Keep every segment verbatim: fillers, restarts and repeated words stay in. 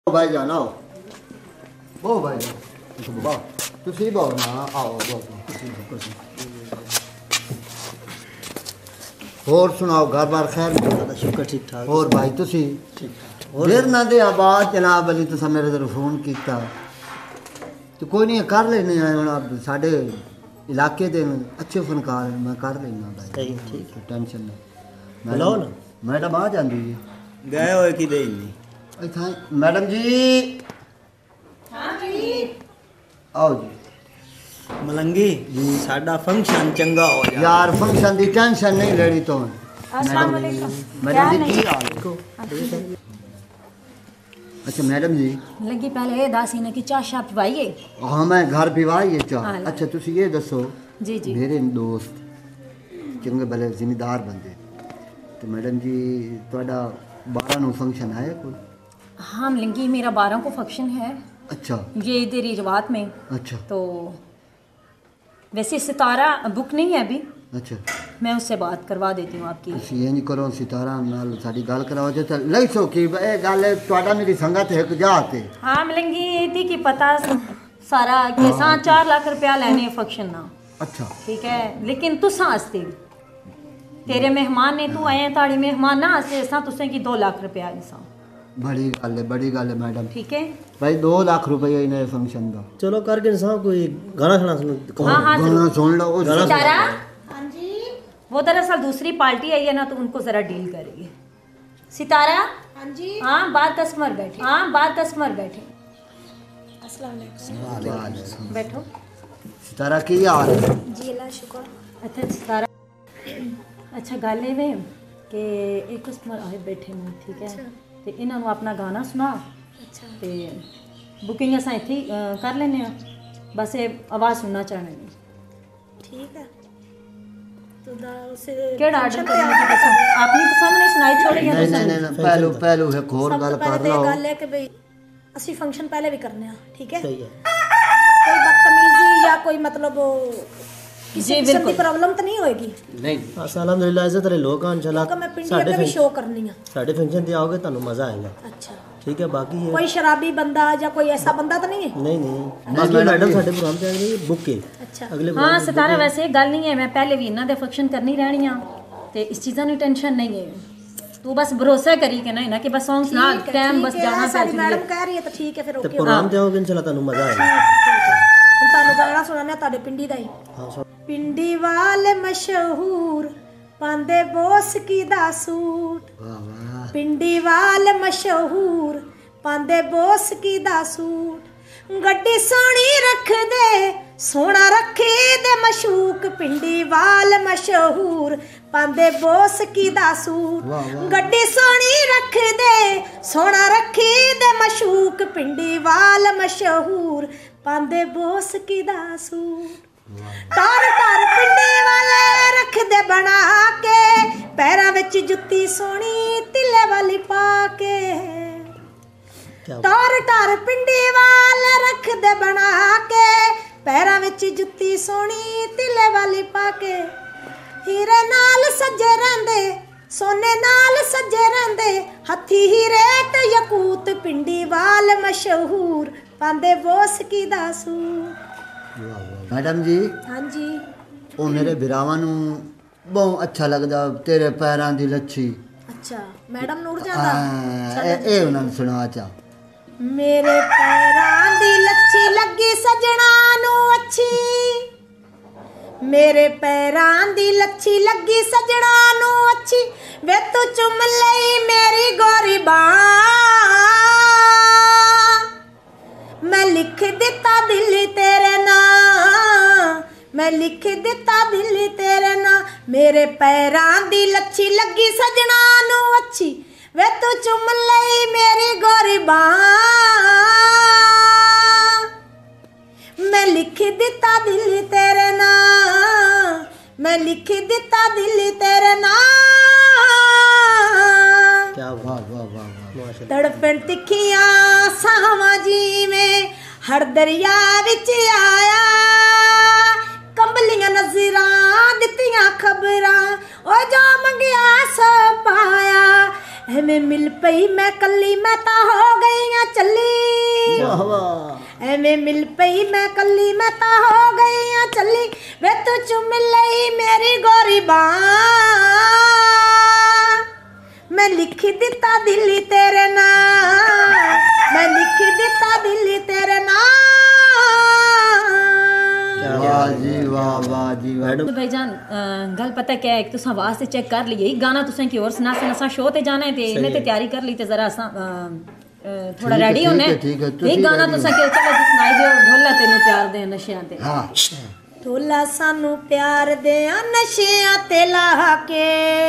भाई जाना हो बहु भाई जान तुसी बहु ना आओ और सुनाओ घर बार खैर शुक्र ठीक ठाक और भाई तुसी ठीक ठाक देर ना दे आबाद जनाब अली तुसा मेरे तरफ फोन किया तो कोई नहीं कर लेने हम साढ़े इलाके दे अच्छे फनकार हैं मैं कर लेना भाई सही ठीक है टेंशन नहीं बुलाओ ना मैडम आ जाती जी गए होए कि दे नहीं अच्छा मैडम जी हाँ जी आओ जी मलंगी जी साडा फंक्शन चंगा हो जाए यार फंक्शन दी टेंशन नहीं लेनी तो अस्सलाम वालेकुम मैडम जी की हाल है अच्छा मैडम जी लगी पहले दासी ने की चाह शाह पिवाइए हाँ मैं घर पिवाई है चाह हाँ, अच्छा तुसी ये दसो जी जी मेरे दोस्त चंगे भले जिम्मेदार बंदे तो मैडम जी थोड़ा बारह नू फंक्शन है कोई हाँ मलंगी मेरा बारह को फंक्शन है अच्छा ये देरी रवात में अच्छा तो वैसे सितारा बुक नहीं है अभी अच्छा मैं उससे बात करवा देती हूँ आपकी ਤੁਸੀਂ ਇੰਜ ਕਰੋ ਸਿਤਾਰਾ ਨਾਲ ਸਾਡੀ ਗੱਲ ਕਰਾਓ ਜੇ ਲੈ ਸੋ ਕੀ ਇਹ ਗੱਲ ਤੁਹਾਡਾ ਮੇਰੀ ਸੰਗਤ ਇੱਕ ਜਾ ਤੇ हाँ मलंगी थी कि पता सारा के साथ चार लाख रुपया लेने फंक्शन ना अच्छा ठीक है लेकिन तुसा हसते तेरे मेहमान ने तू आए ताड़ी मेहमान ना हसे असा तुसें की दो लाख रुपया इंसान बड़ी गल है बड़ी गल है मैडम ठीक है भाई दो लाख रुपये इन्हें फंक्शन का चलो करके साहब कोई गाना सुना सुनो हाँ हाँ गाना सुन लो वो सितारा हाँ जी वो दरअसल दूसरी पार्टी आई है ना तो उनको जरा डील करेगी सितारा हाँ जी हाँ बाहर कस्टमर बैठे हाँ बाहर कस्टमर बैठे अस्सलाम वालेकुम बैठो सितारा की हाल है जी अल्लाह शुक्र अच्छा सितारा अच्छा गल है वे कि एक कस्टमर आए बैठे ने ठीक है ते इन्हां नूं अपना गाना सुना अच्छा ते बुकिंग असां इत्थे ही, अ, कर लैने आ बस ये आवाज़ सुनना चाहने ने ठीक है तो दा उसे केड़ा आर्डर करने की पसंद आपनी पसंद नहीं सुनाई छोड़ी नहीं नहीं नहीं नहीं, पहलू पहलू एक और सब गल तो पहले कर तो ये लो गल है कि भाई असली फंक्शन पहले भी करने हैं ठीक है सही है कोई बदतमीजी या कोई मतलब किसी जी, किस्म की बिल्कुल। प्रॉब्लम तो नहीं होएगी नहीं अल्हम्दुलिल्लाह इज्जत वाले लोग हैं इंशाल्लाह तो मैं पिंडी साडे अगे भी शो करनी है साडे फंक्शन ते आओगे ਤੁਹਾਨੂੰ मजा आएगा अच्छा ठीक है बाकी ये कोई शराबी बंदा या कोई ऐसा बंदा तो नहीं है नहीं नहीं बाकी मैडम साडे प्रोग्राम ते आएंगे बुक के अच्छा अगले हाँ सितारा वैसे गल नहीं है मैं पहले भी इन्हां दे फंक्शन करनी रहनी आ ते इस चीज़ां दी टेंशन नहीं है तू बस भरोसा करी के ना ना कि बस सॉन्ग सुना ठीक है, टाइम ठीक बस है, जाना सारी चाहिए मैडम कह रही है तो ठीक है फिर ते ओके प्रोग्राम ते आओगे इंशाल्लाह ਤੁਹਾਨੂੰ मजा आएगा ਹੁਣ ਤੁਹਾਨੂੰ ਗਾਣਾ ਸੁਣਾਉਣਾ ਤੁਹਾਡੇ ਪਿੰਡੀ ਦਾ ਹੀ हां सो ਪਿੰਡੀ ਵਾਲ ਮਸ਼ਹੂਰ ਪਾਉਂਦੇ ਬੋਸਕੀ ਦਾ ਸੂਟ वाह वाह ਪਿੰਡੀ ਵਾਲ ਮਸ਼ਹੂਰ ਪਾਉਂਦੇ ਬੋਸਕੀ ਦਾ ਸੂਟ ਗੱਡੀ ਸੋਹਣੀ ਰੱਖਦੇ ਸੋਹਣਾ ਰੱਖੇ ਦੇ ਮਸ਼ੂਕ ਪਿੰਡੀ ਵਾਲ ਮਸ਼ਹੂਰ ਪਾਉਂਦੇ ਬੋਸਕੀ ਦਾ ਸੂਟ ਵਾਹ, ਵਾਹ। ਗੱਡੀ ਸੋਹਣੀ ਰੱਖਦੇ ਸੋਹਣਾ ਰੱਖੇ ਦੇ ਮਸ਼ੂਕ ਪਿੰਡੀ ਵਾਲ ਮਸ਼ਹੂਰ ਪਾਉਂਦੇ ਬੋਸਕੀ ਦਾ ਸੂਟ ਤਾਰ ਤਾਰ ਪਿੰਡੇ ਵਾਲੇ ਰੱਖਦੇ ਬਣਾ ਕੇ ਪੈਰਾਂ ਵਿੱਚ ਜੁੱਤੀ ਸੋਹਣੀ ਤਿੱਲੇ ਵਾਲੀ ਪਾ ਕੇ क्या ਤਾਰ ਤਾਰ ਪਿੰਡੇ ਵਾਲੇ ਰੱਖਦੇ ਬਣਾ ਕੇ ਪੈਰਾਂ ਵਿੱਚ ਜੁੱਤੀ ਸੋਹਣੀ ਤਿੱਲੇ ਵਾਲੀ ਪਾ ਕੇ ਹੀਰੇ ਨਾਲ ਸੱਜੇ ਰਹਿੰਦੇ ਸੋਨੇ ਨਾਲ ਸੱਜੇ ਰਹਿੰਦੇ ਹੱਥੀ ਹੀਰੇ ਤੇ ਯਕੂਤ ਪਿੰਡੀ ਵਾਲ ਮਸ਼ਹੂਰ ਪਾਉਂਦੇ ਬੋਸਕੀ ਦਾ ਸੂਟ मैडम जी ਹਾਂਜੀ ਉਹ ਮੇਰੇ ਬਿਰਾਵਾਂ ਨੂੰ ਬਹੁਤ ਅੱਛਾ ਲੱਗਦਾ ਤੇਰੇ ਪੈਰਾਂ ਦੀ ਲੱਛੀ ਅੱਛਾ ਮੈਡਮ ਨੂਰ ਹਾਂ, ਜਾਂਦਾ ਇਹ ਇਹ ਉਹਨਾਂ ਨੂੰ ਸੁਣਾ ਚਾ ਮੇਰੇ ਪੈਰਾਂ ਦੀ ਲੱਛੀ ਲੱਗੀ ਸਜਣਾ ਨੂੰ ਅੱਛੀ ਮੇਰੇ ਪੈਰਾਂ ਦੀ ਲੱਛੀ ਲੱਗੀ ਸਜਣਾ ਨੂੰ ਅੱਛੀ ਵੇ ਤੂੰ ਚੁੰਮ ਲਈ ਮੇਰੀ ਗੋਰੀ ਬਾਂਹ ਮੈਂ ਲਿਖ ਦਿੱਤਾ ਦਿਲ ਤੇਰੇ ਨਾਂ ਮੈਂ ਲਿਖ ਦਿੱਤਾ ਦਿਲ ਤੇਰੇ ਨਾਂ ਮੇਰੇ ਪੈਰਾਂ ਦੀ ਲੱਛੀ ਲੱਗੀ ਸਜਣਾ ਨੂੰ ਅੱਛੀ ਵੇ ਤੂੰ ਚੁੰਮ ਲਈ ਮੇਰੀ ਗੋਰੀ ਬਾਂਹ ਮੈਂ ਲਿਖ ਦਿੱਤਾ ਦਿਲ ਤੇਰੇ ਨਾਂ ਮੈਂ ਲਿਖ ਦਿੱਤਾ ਦਿਲ ਤੇਰੇ ਨਾਂ क्या वाह वाह वाह वाह माशाल्लाह ਤੜਪਣ ਤਿੱਖੀਆਂ ਸਾਵਾਂ ਜੀਵੇਂ ਹਰ ਦਰਿਆ ਵਿੱਚ ਆਇਆ ਕੰਬਲੀਆਂ ਨਜ਼ਰਾਂ ਦਿੱਤੀਆਂ ਖਬਰਾਂ ਓ ਜੋ ਮੰਗਿਆ ਸੋ ਪਾਇਆ ਐਵੇਂ ਮਿਲ ਪਈ ਮੈਂ ਕੱਲੀ ਮੈਂ ਤਾਂ ਹੋ ਗਈ ਆ ਚੱਲੀ ਵਾਹ ਵਾਹ ਐਵੇਂ ਮਿਲ ਪਈ ਮੈਂ ਕੱਲੀ ਮੈਂ ਤਾਂ ਹੋ ਗਈ ਆ ਚੱਲੀ ਵੇ ਤੂੰ ਚੁੰਮ ਲਈ ਮੇਰੀ ਗੋਰੀ ਬਾਂਹ ਮੈਂ ਲਿਖ ਦਿੱਤਾ ਦਿੱਲੀ ਤੇਰੇ ਨਾਂ ਮੈਂ ਲਿਖ ਦਿੱਤਾ ਦਿੱਲੀ ਤੇਰੇ ਨਾਂ वाह जी वाह वाह जी वाह तो भाईजान अ, गल पता क्या है, तुसा आवाज से चेक कर लिए गाना तुसें की और सुना सुना शो ते जाना है ते इन्हें ते तैयारी कर ली ते जरा असा थोड़ा ठीक है, रेडी होने ठीक है, ठीक है, तुसी एक गाना ready तुसा के चलो जी सुनाई दियो ढोला तेनु प्यार दे नशियां ते हाँ ਢੋਲਾ ਸਾਨੂੰ ਪਿਆਰ ਦਿਆਂ ਨਸ਼ਿਆਂ ਤੇ ਲਾ ਕੇ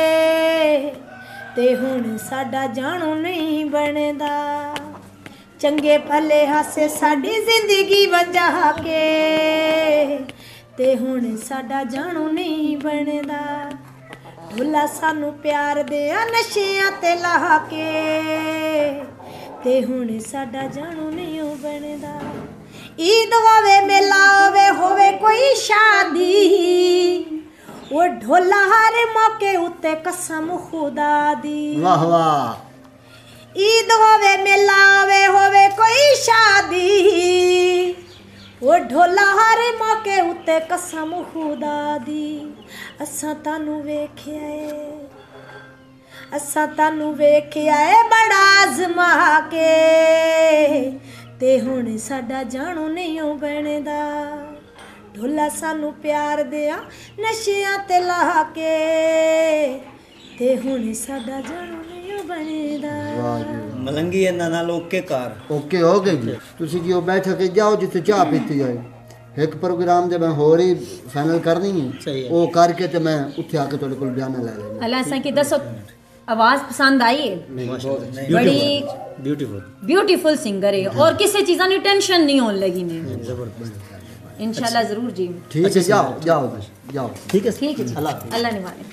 ਤੇ ਹੁਣ ਸਾਡਾ ਜਾਣੂ ਨਹੀਂ ਬਣਦਾ ਚੰਗੇ ਭਲੇ ਹਾਸੇ ਸਾਡੀ ਜ਼ਿੰਦਗੀ ਵਜਾ ਕੇ ਤੇ ਹੁਣ ਸਾਡਾ ਜਾਣੂ ਨਹੀਂ ਬਣਦਾ ਢੋਲਾ ਸਾਨੂੰ ਪਿਆਰ ਦਿਆਂ ਨਸ਼ਿਆਂ ਤੇ ਲਾ ਕੇ ਤੇ ਹੁਣ ਸਾਡਾ ਜਾਣੂ ਨਹੀਂ ਬਣਦਾ ईद होवे मेला होवे होवे कोई शादी वो ढोला हर मौके उत्ते कसम खुदा दी वाह वाह ईद होवे मेला होवे होवे कोई शादी वो ढोला हर मौके उत्ते कसम खुदा दी असां तानू वेखिया ए असां तानू वेखिया ए बड़ा आज़मा के ते हुण साडा जानू नहीं बनदा ढोला सानू प्यार दिया नशियां ते ला के ते हुण साडा जानू नहीं बनदा ਮਲੰਗੀ ਇਹਨਾਂ ਨਾਲ ਓਕੇ ਕਾਰ ओके हो गई जी तुसी जी बैठ के जाओ जिथे चाह पीती जाए एक प्रोग्राम जे मैं होर ही फाइनल करनी सही है है। वो करके ते मैं उत्थे आके तुहाडे कोल बयाना ले लेना अल्लाह सा की दसो आवाज पसंद आई है बड़ी ਬਿਊਟੀਫੁल ब्यूटीफुल सिंगर है और किसी चीज़ा की टेंशन नहीं होने लगी ने ਜ਼ਬਰਦਸਤ इंशाल्लाह जरूर जी ठीक है जाओ जाओ बस जाओ ਠੀਕ ਹੈ ठीक है जी अल्लाह अल्लाह निवाले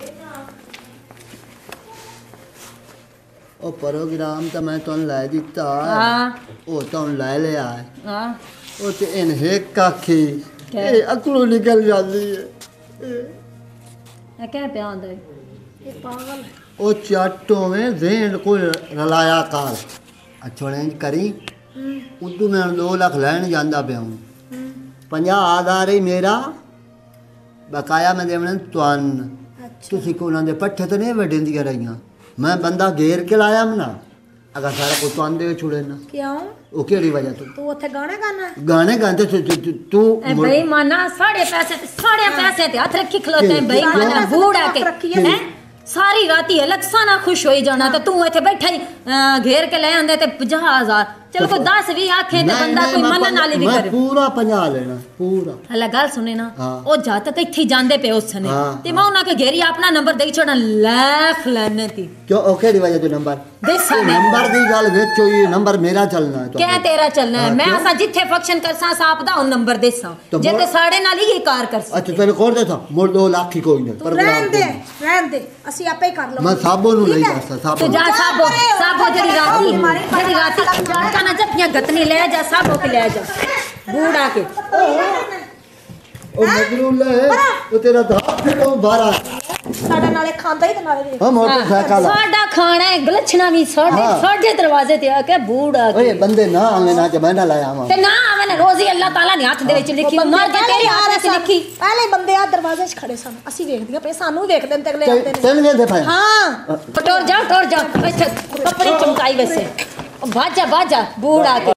ओ प्रोग्राम तो मैं तुहानू लै दिता हाँ ओ तुहानू लै लिया है हाँ ओ ते इन हिक आखी क्या? ए अकलू निकल जाती है ये क्या पे आंदा है ये पागल ओ चाटों में जेन को रलाया कार अच्छों करी उदू मैं दो लाख लैन जांदा पिया हूँ पंजाह आधार ही मेरा बकाया मैं देवने तुआन तुसी को उन्होंने पट्ठे तो नहीं वडेंदियां रहियां मैं बंदा घेर के लाया ना अगर सारा कुछ तुआन दे छुड़े ना क्यों वो केड़ी वजह तू तू उत्थे गाने गाना गाने गाते तू तू- तू- तू ए बेईमाना साढ़े पैसे ते साढ़े पैसे ते हाथ रखी खलोते हैं बेईमाना बूढ़ा के रखी है। हैं सारी राती अलग सा ना खुश होई जाना तो तू इथे बैठा ही अ, घेर के ले आंदे ते पचास हजार चल कोई दस भी आखे ते नहीं, बंदा नहीं, कोई मैं मनन पं- वाली भी मैं करे पूरा पंजाह लेना पूरा हला गल सुने ना हाँ। ओ जात तक इथे जांदे पे उसने हाँ, ते मैं उना के घेरी अपना नंबर दे छोड़ा लाख लेने थी क्यों ओ केड़ी वजह तू नंबर दे साने नंबर दी गल विच होई नंबर मेरा चलना है क्या तुहाडे। तेरा चलना है हाँ, मैं क्यों? असा जिथे फंक्शन करसा साप दा उन नंबर देसा तो जे ते मोड़- साढ़े नाल ही ये कार करसा अच्छा तेरे कोल दे था मोड़ दो लाख ही कोई नहीं तू रहन दे रहन दे ਅਸੀਂ ਆਪੇ ਹੀ ਕਰ ਲਵਾਂਗੇ मैं साबो नु ठीक नहीं है? जाता तो साबो जा जा साबो परे हो, साबो जा जड़ी परे हो, राती हमारे पास जड़ी राती जाता ना जपनिया गतनी ले जा साबो के ले जा बूढ़ा के ओ मगरू ले ओ तेरा धाप फिरो बारा ਸਾਡਾ ਨਾਲੇ ਖਾਂਦਾ ਹੀ ਤੇ ਨਾਲੇ ਦੇ हां मोटरसाइकिल साडा खाना है गलछना भी साडे हाँ। साडे दरवाजे ते आके बूढ़ा के ओए बंदे ना आवे ना के मैं ना लाया आवा ते ना आवे ना रोजी अल्लाह ताला ने हाथ दे विच लिखी मर के तेरे हाथ विच लिखी ਪਹਿਲੇ ਬੰਦੇ ਆ ਦਰਵਾਜ਼ੇ 'ਚ ਖੜੇ ਸਨ ਅਸੀਂ ਵੇਖਦੀਆਂ ਪਏ ਸਾਨੂੰ ਵੀ ਵੇਖਦੇ ਨੇ ਤੇ ਅਗਲੇ ਆਉਂਦੇ ਨੇ तेन वेंदे पाया ਹਾਂ टोर जा टोर जा अच्छा कपड़े चमकाई वैसे भाजा भाजा बूढ़ा के